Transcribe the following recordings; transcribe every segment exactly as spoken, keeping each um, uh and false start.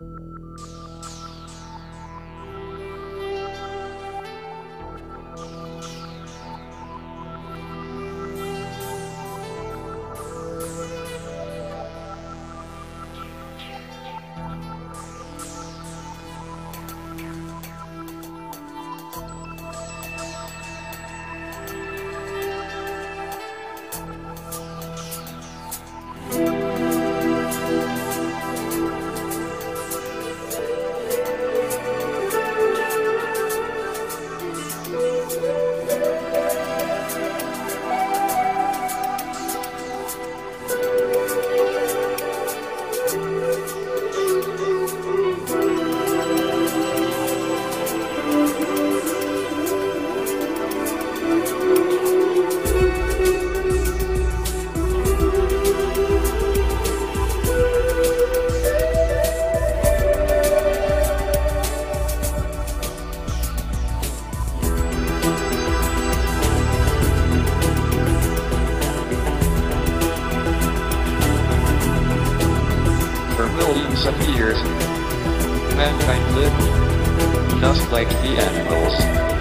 Millions of years, mankind lived, just like the animals.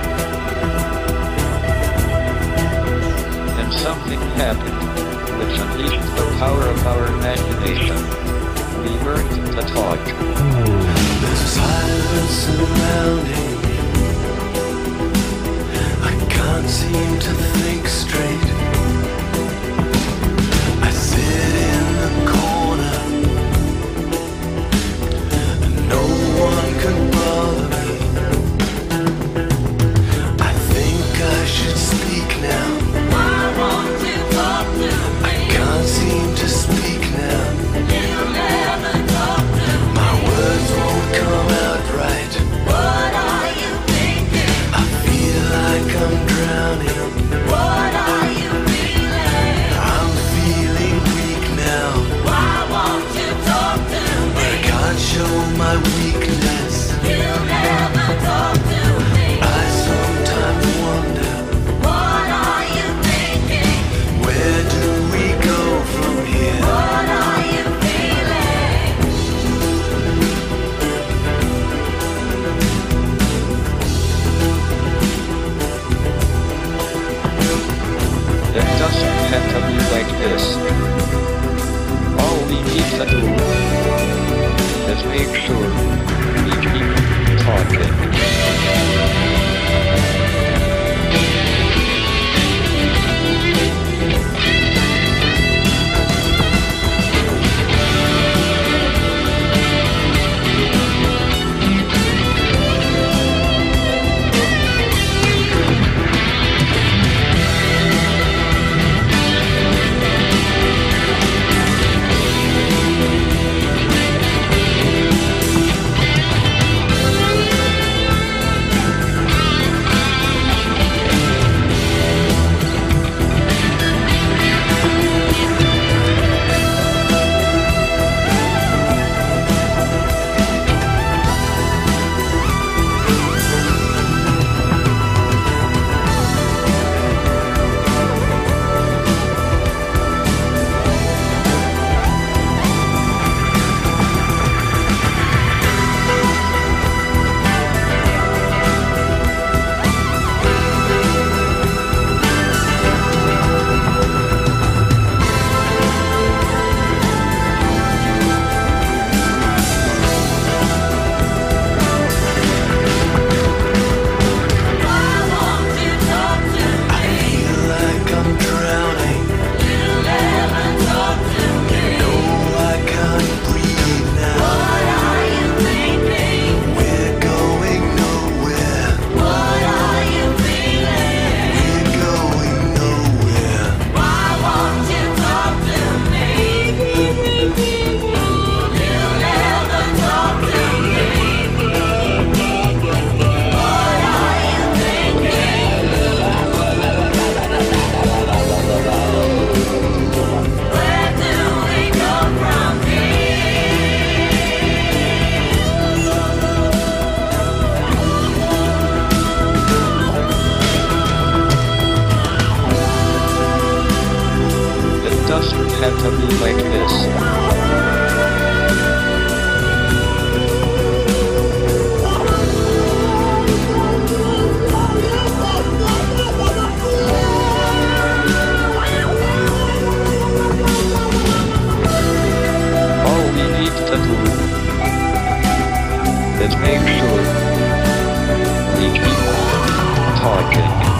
And something happened, which unleashed the power of our imagination. We learned to talk. There's a silence surrounding me. I can't seem to think straight. I sit in the corner. No one can bother me. I think I should speak now. Why won't you talk to me? I can't seem to speak now. You never talk to me. My words won't come out right. What are you thinking? I feel like I'm drowning. What are you feeling? I'm feeling weak now. Why won't you talk to me? I can't show my weakness. You never talk to me. I sometimes wonder, What are you thinking? where do we go from here? What are you feeling? It doesn't have to be like this. All we need to do is make sure we keep talking. Let's make sure we keep talking.